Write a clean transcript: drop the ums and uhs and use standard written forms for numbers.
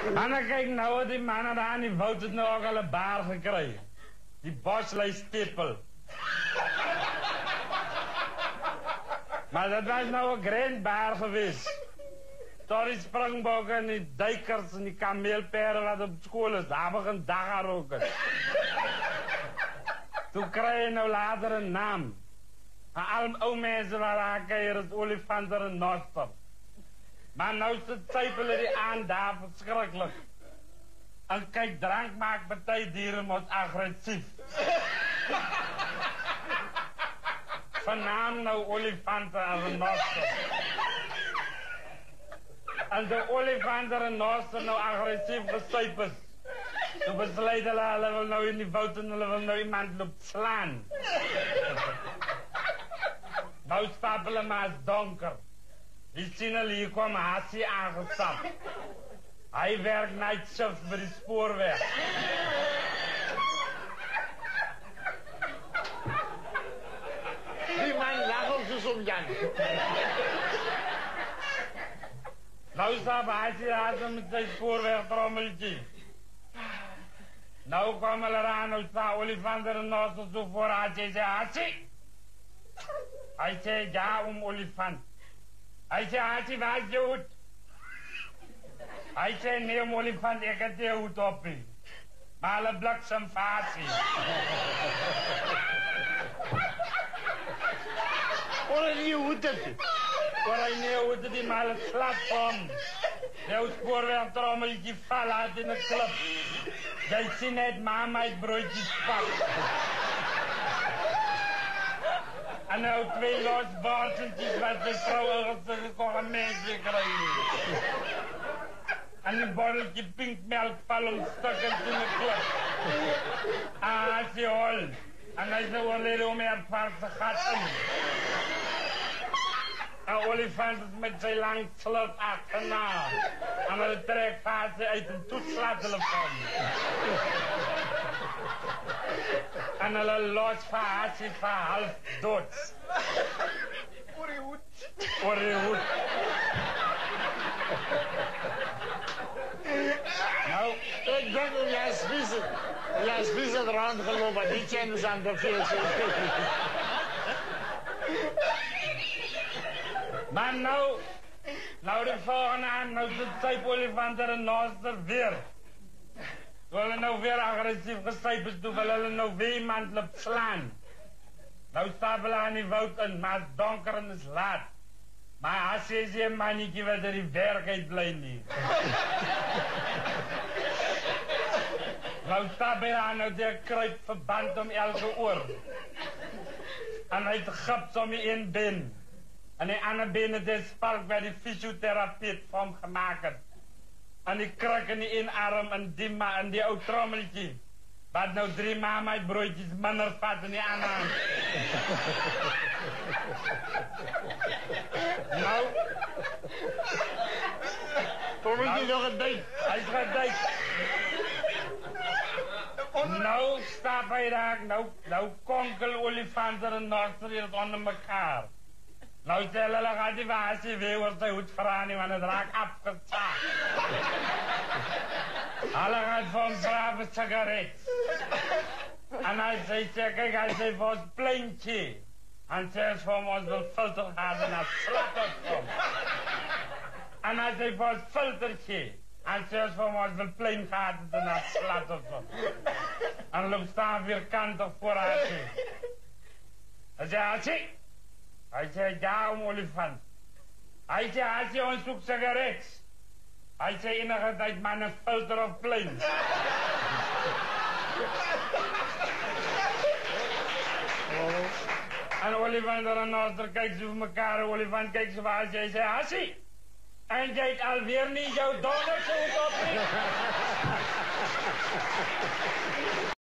En dan kijk nou wat die mannen daar aan die woud het nou ook al een baar gekregen. Die boslui stippel. Maar dat was nou een grindbaar geweest. Tot die springbokken en die duikers en die kameelperen wat op school is, daar begint dag aan roken. Toen krijg je nou later een naam. En alle oude mensen waar aankijken is Olifant en Renoster. Maar nou tijpelen die aan daar verschrikkelijk. En kijk, drank maakt partijdieren wordt agressief. Vanavond nou olifanten en Renoster. En de olifanten en Renoster nou agressief gestuipers. Toen besluiten hulle wil nou in die woud en hulle wil nou iemand loop slaan. Nou stapelen maar is donker. Die sien hulle hier kwam Hassie aangestapt. Hij werkt night shift bij de spoorweg. Die man lacht ons dus om Jan. Nou staat Hassie daar met zijn spoorwegtrommeltje. Nou komen we eraan, nou staat Olifant en Renoster zo voor Hassie. Hij zei, Hassie. Hij zei, ja, Olifant. Hij zei, Hassie, waar is je hoed? Hij zei, nee, Olifant, ik heb je hoed op. Maar alle bliksem van Hassie. Hoor je hoed het? Hoor je niet hoed het, die maar het slap van. Jouw spoorwegtrommeltje val uit in de club. Jij ziet net mama het broodjes pak. En nou twee los borseltjes wat de vrouwen gekocht mensen krijgen. En een borreltje pinkmelk valt om stukken in de club. Hassie hol. En hij is nou overleden om er vaarse gat in. En Olifant is met zijn lang slot achterna. En hij trekt Hassie uit een toetslaatelefoon. En hulle los van Hassie van half dood. Hoor je hoed? Hoor je hoed? Nou, ik denk dat jij spiezen er aan gelopen, die kennen ze aan de feest. maar nou de volgende aan, nou zit zij Olifant en Renoster weer. Toen hulle nou weer agressief gestuip is, toen wil hulle nou weer iemand loop slaan. Nou stap hulle aan die woud in, maar het is donker en het is laat. Maar Hassie is een mannetje wat er die werkheid bly nie. Nou stap hy aan, nou die kruip verband om elke oor. En hy het gips om die een been. En die ander been het die spalk waar die fysiotherapeut vir hom gemaakt het. En die kruk in die een arm en die ou trommeltje. Wat nou 3 mama broodjes minder vat in die ander hand. Nou. Trommeltje nog een dijk. Hij is gedijk. Nou stap hij daar, nou konkel Olifant en Renoster hier onder elkaar. Nou stel hulle gaat die Hassie weer oor sy hoed vra nie, want het raak afgezaagd. Hulle gaat vir hom vra vir sigaret. En hy sê, kijk, hy sê vir ons pleintje. En sê vir hom ons wil filter gehad en hy slat ons om. En hy sê vir ons filtertje. En sê vir hom ons wil plein gehad en hy slat ons om. En loop staan vierkantig voor Hassie. Hy sê, Hassie. Hij zei, ja, Olifant. Hij zei, Hassie, ons zoekt sigaret. Hij zei, enige tijd maar een filter of plein. En Olifant en Renoster kijken ze voor elkaar. Olifant kijkt ze voor Hassie. Hij zei, Hassie. En jij het alweer niet jouw donderzoek op.